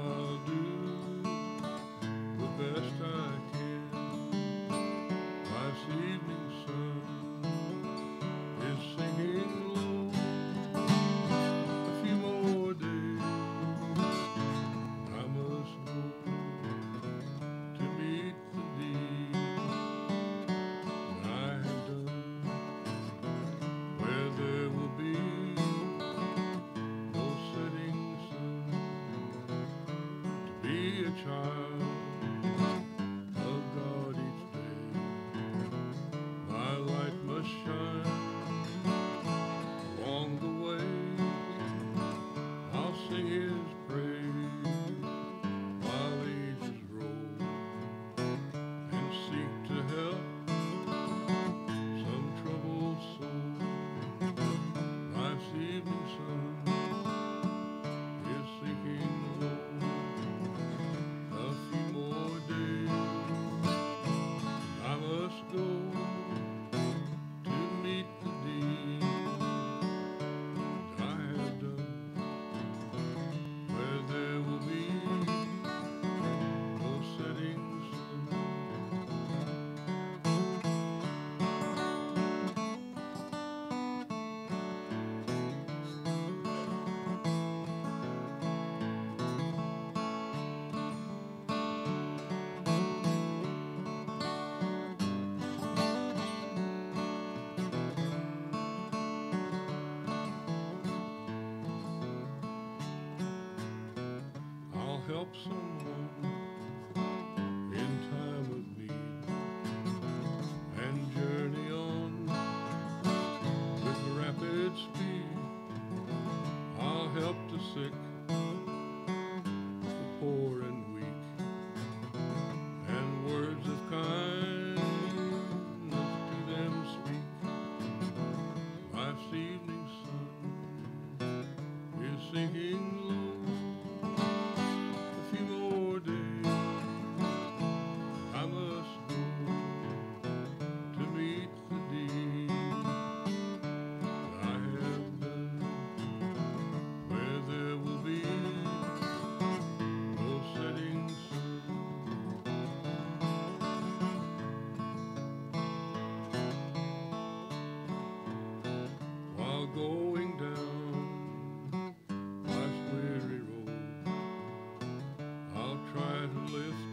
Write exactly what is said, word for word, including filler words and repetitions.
I'll do the best I can. Life's evening sun is sinking low. A few more days I must go to meet the deed I have done, where there will be no setting sun. To be a child of God each day, my light must shine along the way. I'll sing His praise while ages roll, and seek to help some troubled soul. Life's evening sun is sinking low. A few more days I must go to meet the deed I have done, where there will be no setting sun. I'll help someone in time of need, and journey on with rapid speed. I'll help the sick, the poor and weak, and words of kindness to them speak. Life's evening sun is sinking low. A few more days I must go to meet the deed I have done, where there will be no setting sun. While going down life's weary road, I'll try to lift